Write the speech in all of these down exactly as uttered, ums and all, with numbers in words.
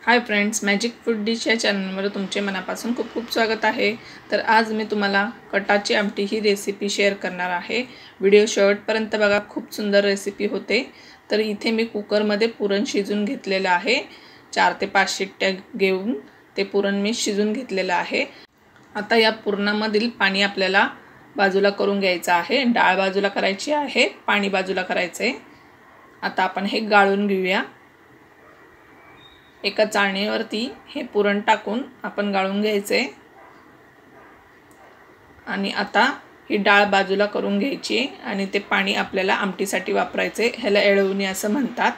हाय friends, magic food dish या चॅनलवर तुमचे मनापासून खूप खूप स्वागत आहे। तर आज मी तुम्हाला कटाची आमटी ही रेसिपी शेअर करणार आहे। व्हिडिओ शेवटपर्यंत बघा, खूप सुंदर रेसिपी होते। तर इथे मी कुकरमध्ये पुरण शिजून घेतलेलं आहे। चार ते पाच शिट्ट्या घेऊन ते पुरण मी शिजून घेतलेलं आहे। आता या पुरणामधील पाणी आपल्याला बाजूला करून घ्यायचं आहे। डाळ बाजूला करायची आहे, पाणी बाजूला करायचं आहे। आता आपण हे गाळून घेऊया। एका चाळणीवरती हे पुरण टाकून आपण गाळून घ्यायचे आणि आता ही डाळ बाजूला करून घ्यायची आणि ते पाणी आपल्याला आमटीसाठी वापरायचे। ह्याला एळवणी असं म्हणतात।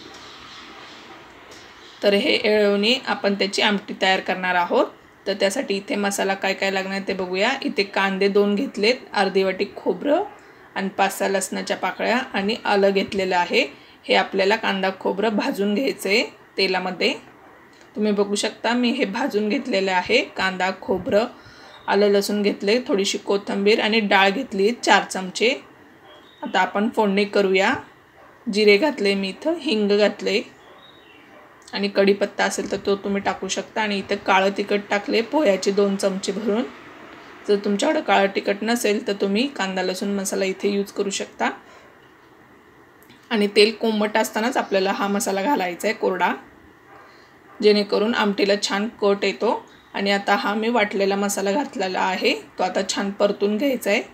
तर हे एळवणी आपण त्याची आमटी तयार करणार आहोत। तर त्यासाठी इथे मसाला काय काय लागणार ते बघूया। इथे कांदे दोन घेतलेत, अर्धी वाटी खोबरं आणि पाच सहा लसणाच्या पाकळ्या आणि आलं घेतलेलं आहे। हे आपल्याला कांदा खोबरं भाजून घ्यायचे तेलामध्ये। तुम्ही बघू शकता मी हे भाजून घेतलेले आहे। कांदा खोबरं आलं लसूण घेतले, थोडीशी कोथिंबीर आणि डाळ घेतली चार चमचे। आता आपण फोडणी करूया। जिरे घातले मी इथं, हिंग घातले आणि कढीपत्ता असेल तर तो तुम्ही टाकू शकता। आणि इथं काळं तिखट टाकले पोह्याचे दोन चमचे भरून। जर तुमच्याकडे काळं तिखट नसेल तर तुम्ही कांदा लसूण मसाला इथे यूज करू शकता। आणि तेल कोमट असतानाच आपल्याला हा मसाला घालायचा आहे कोरडा, जेणेकरून आमटीला छान कट येतो। आणि आता हा मी वाटलेला मसाला घातलेला आहे, तो आता छान परतून घ्यायचा आहे।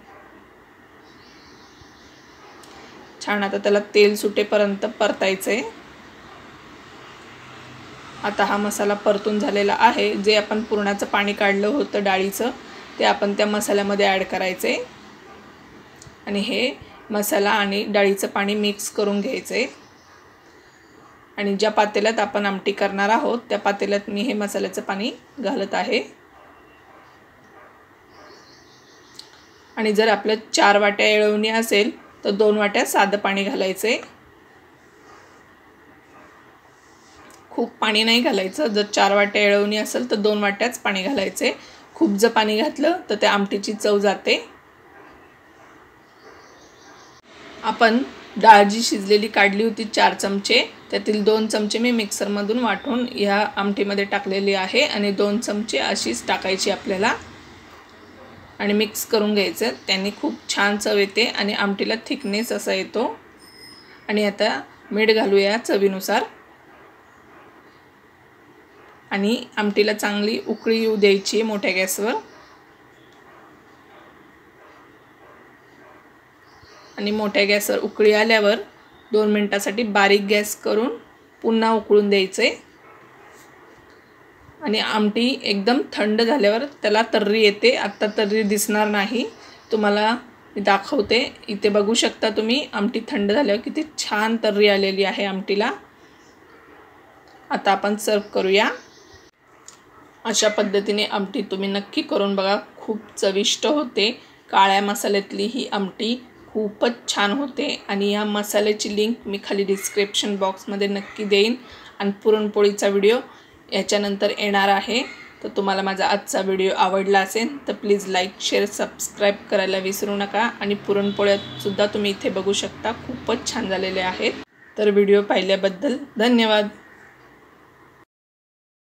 छान आता त्याला तेल सुटेपर्यंत परतायचं आहे। आता हा मसाला परतून झालेला आहे। जे आपण पुरणाचं पाणी काढलं होतं डाळीचं, ते आपण त्या मसाल्यामध्ये ॲड करायचे आणि हे मसाला आणि डाळीचं पाणी मिक्स करून घ्यायचे। आणि ज्या पातेल्यात आपण आमटी करणार आहोत त्या पातेल्यात मी हे मसाल्याचं पाणी घालत आहे। आणि जर आपल्या चार वाट्या एळवणी असेल तर दोन वाट्या साधं पाणी घालायचे। खूप पाणी नाही घालायचं। जर चार वाट्या एळवणी असेल तर दोन वाट्याच पाणी घालायचे। खूप जर पाणी घातलं तर त्या आमटीची चव जाते। आपण डाळ जी शिजलेली काढली होती चार चमचे, त्यातील दोन चमचे मी मिक्सरमधून वाटून या आमटीमध्ये टाकलेली आहे आणि दोन चमचे अशीच टाकायची आपल्याला आणि मिक्स करून घ्यायचं। त्यांनी खूप छान चव येते आणि आमटीला थिकनेस असा येतो। आणि आता मीठ घालूया चवीनुसार आणि आमटीला चांगली उकळी येऊ द्यायची मोठ्या गॅसवर। आणि मोठ्या गॅसवर उकळी आल्यावर दोन मिनिटांसाठी बारीक गॅस करून पुन्हा उकळून द्यायचे। आणि आमटी एकदम थंड झाल्यावर त्याला तर्री येते। आता तर्री दिसणार नाही, तुम्हाला मी दाखवते। इथे बघू शकता तुम्ही, आमटी थंड झाल्यावर किती छान तर्री आलेली आहे आमटीला। आता आपण सर्व करूया। अशा पद्धतीने आमटी तुम्ही नक्की करून बघा, खूप चविष्ट होते। काळ्या मसाल्यातली ही आमटी खूपच छान होते। आणि या मसाल्याची लिंक मी खाली डिस्क्रिप्शन बॉक्समध्ये नक्की देईन। आणि पुरणपोळीचा व्हिडिओ याच्यानंतर येणार आहे। तर तुम्हाला माझा आजचा व्हिडिओ आवडला असेल तर प्लीज लाईक शेअर सबस्क्राईब करायला विसरू नका। आणि पुरणपोळ्यासुद्धा तुम्ही इथे बघू शकता, खूपच छान झालेले आहेत। तर व्हिडिओ पाहिल्याबद्दल धन्यवाद।